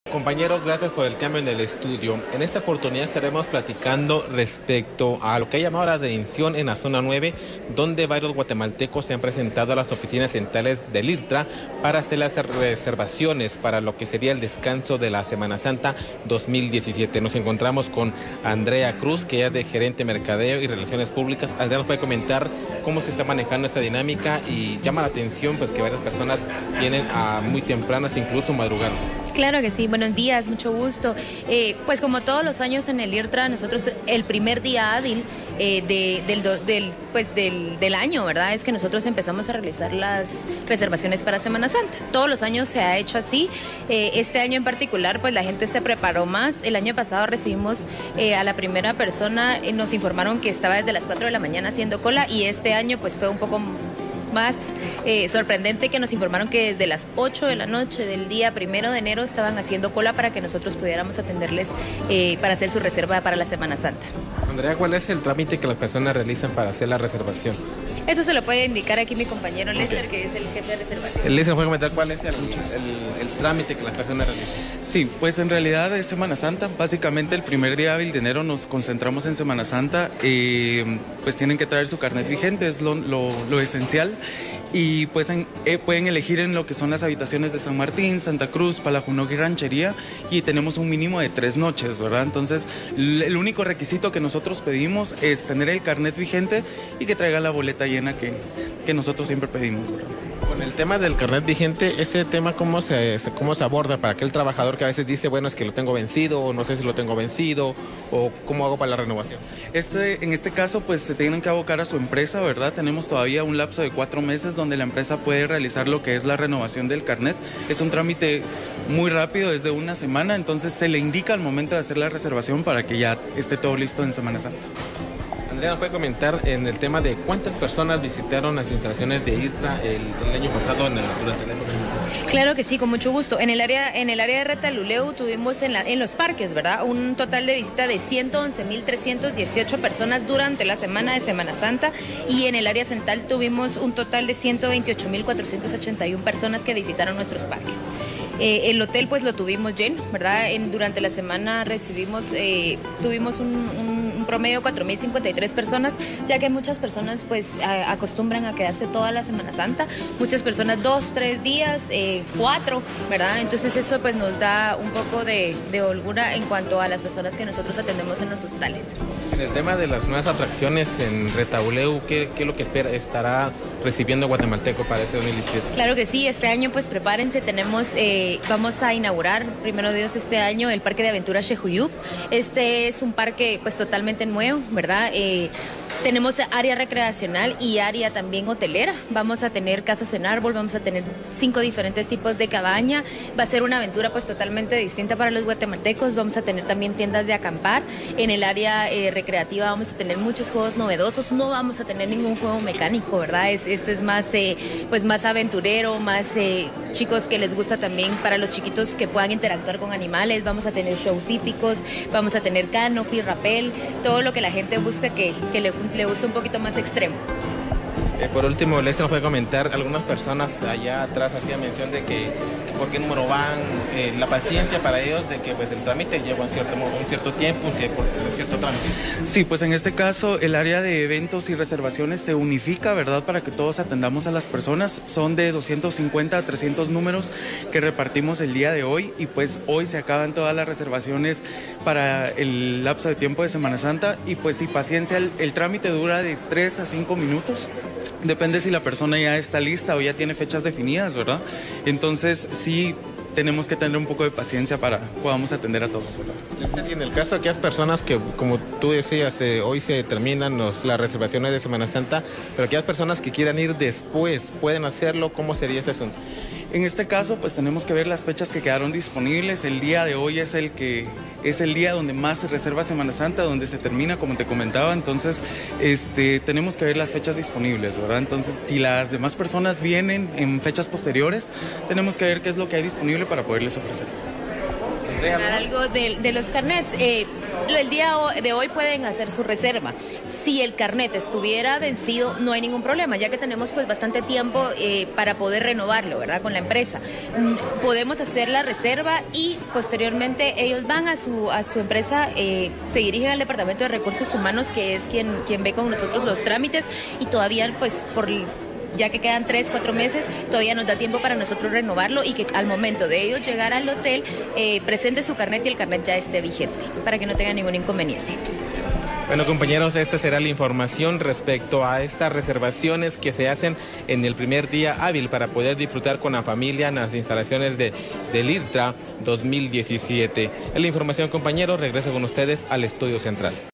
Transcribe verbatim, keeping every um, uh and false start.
Compañeros, gracias por el cambio en el estudio. En esta oportunidad estaremos platicando respecto a lo que ha llamado la atención en la zona nueve, donde varios guatemaltecos se han presentado a las oficinas centrales del IRTRA para hacer las reservaciones para lo que sería el descanso de la Semana Santa dos mil diecisiete. Nos encontramos con Andrea Cruz, que es de gerente de Mercadeo y Relaciones Públicas. Andrea nos puede comentar cómo se está manejando esta dinámica y llama la atención pues que varias personas vienen a muy tempranas, incluso madrugando. Claro que sí, buenos días, mucho gusto. Eh, pues como todos los años en el IRTRA, nosotros el primer día hábil eh, de, del, del, pues del, del año, ¿verdad? Es que nosotros empezamos a realizar las reservaciones para Semana Santa. Todos los años se ha hecho así. Eh, este año en particular, pues la gente se preparó más. El año pasado recibimos eh, a la primera persona, eh, nos informaron que estaba desde las cuatro de la mañana haciendo cola, y este año pues fue un poco más eh, sorprendente, que nos informaron que desde las ocho de la noche del día primero de enero estaban haciendo cola para que nosotros pudiéramos atenderles eh, para hacer su reserva para la Semana Santa. Andrea, ¿cuál es el trámite que las personas realizan para hacer la reservación? Eso se lo puede indicar aquí mi compañero Lester, okay, que es el jefe de reservación. Lester, ¿puede comentar cuál es el, el, el trámite que las personas realizan? Sí, pues en realidad es Semana Santa. Básicamente el primer día hábil de enero nos concentramos en Semana Santa. Eh, pues tienen que traer su carnet vigente, es lo, lo, lo esencial. Y pues en, eh, pueden elegir en lo que son las habitaciones de San Martín, Santa Cruz, Palajunoc y Ranchería, y tenemos un mínimo de tres noches, ¿verdad? Entonces el único requisito que nosotros pedimos es tener el carnet vigente y que traigan la boleta llena que, que nosotros siempre pedimos, ¿verdad? Con el tema del carnet vigente, este tema ¿cómo se, cómo se aborda para aquel trabajador que a veces dice, bueno, es que lo tengo vencido, o no sé si lo tengo vencido, o cómo hago para la renovación? Este, en este caso, pues se tienen que abocar a su empresa, ¿verdad? Tenemos todavía un lapso de cuatro meses donde la empresa puede realizar lo que es la renovación del carnet. Es un trámite muy rápido, es de una semana, entonces se le indica al momento de hacer la reservación para que ya esté todo listo en Semana Santa. Andrea, ¿nos puede comentar en el tema de cuántas personas visitaron las instalaciones de IRTRA el, el año pasado en el, durante el año? Claro que sí, con mucho gusto. En el área, en el área de Retaluleu tuvimos en, la, en los parques, ¿verdad? Un total de visita de ciento once mil trescientas dieciocho personas durante la semana de Semana Santa, y en el área central tuvimos un total de ciento veintiocho mil cuatrocientas ochenta y una personas que visitaron nuestros parques. Eh, el hotel pues lo tuvimos lleno, ¿verdad? En, durante la semana recibimos, eh, tuvimos un, un, un promedio de cuatro mil cincuenta y tres personas, ya que muchas personas pues a, acostumbran a quedarse toda la Semana Santa, muchas personas dos, tres días, eh, cuatro, ¿verdad? Entonces eso pues nos da un poco de, de holgura en cuanto a las personas que nosotros atendemos en los hostales. En el tema de las nuevas atracciones en Retaluleu, ¿qué, qué es lo que espera, estará recibiendo Guatemalteco para este dos mil diecisiete? Claro que sí, este año pues prepárense, tenemos, eh, vamos a inaugurar, primero Dios, este año el Parque de Aventura Xejuyup. Este es un parque pues totalmente nuevo, ¿verdad? Eh, Tenemos área recreacional y área también hotelera. Vamos a tener casas en árbol, vamos a tener cinco diferentes tipos de cabaña. Va a ser una aventura pues totalmente distinta para los guatemaltecos. Vamos a tener también tiendas de acampar. En el área eh, recreativa vamos a tener muchos juegos novedosos. No vamos a tener ningún juego mecánico, ¿verdad? Es, esto es más, eh, pues más aventurero, más eh, chicos que les gusta también, para los chiquitos que puedan interactuar con animales. Vamos a tener shows hípicos, vamos a tener canopy, rappel, todo lo que la gente busca que, que le le gusta un poquito más extremo. Eh, por último, Lester nos puede comentar, algunas personas allá atrás hacían mención de que, que por qué número van, eh, la paciencia para ellos de que pues el trámite lleva un cierto, un cierto tiempo, un cierto, un cierto trámite. Sí, pues en este caso el área de eventos y reservaciones se unifica, ¿verdad? Para que todos atendamos a las personas. Son de doscientos cincuenta a trescientos números que repartimos el día de hoy, y pues hoy se acaban todas las reservaciones para el lapso de tiempo de Semana Santa, y pues sí, paciencia, el, el trámite dura de tres a cinco minutos. Depende si la persona ya está lista o ya tiene fechas definidas, ¿verdad? Entonces sí tenemos que tener un poco de paciencia para que podamos atender a todos, ¿verdad? Y en el caso de aquellas personas que, como tú decías, eh, hoy se terminan los, las reservaciones de Semana Santa, pero aquellas personas que quieran ir después, ¿pueden hacerlo? ¿Cómo sería este asunto? En este caso, pues tenemos que ver las fechas que quedaron disponibles. El día de hoy es el que es el día donde más se reserva Semana Santa, donde se termina, como te comentaba. Entonces, este, tenemos que ver las fechas disponibles, ¿verdad? Entonces, si las demás personas vienen en fechas posteriores, tenemos que ver qué es lo que hay disponible para poderles ofrecer. Algo de, de los carnets. Eh, el día de hoy pueden hacer su reserva. Si el carnet estuviera vencido, no hay ningún problema, ya que tenemos pues bastante tiempo eh, para poder renovarlo, ¿verdad? Con la empresa. Podemos hacer la reserva y posteriormente ellos van a su, a su empresa, eh, se dirigen al Departamento de Recursos Humanos, que es quien, quien ve con nosotros los trámites, y todavía pues por... ya que quedan tres, cuatro meses, todavía nos da tiempo para nosotros renovarlo y que al momento de ellos llegar al hotel, eh, presente su carnet y el carnet ya esté vigente, para que no tenga ningún inconveniente. Bueno, compañeros, esta será la información respecto a estas reservaciones que se hacen en el primer día hábil para poder disfrutar con la familia en las instalaciones de, del IRTRA dos mil diecisiete. Es la información, compañeros. Regreso con ustedes al estudio central.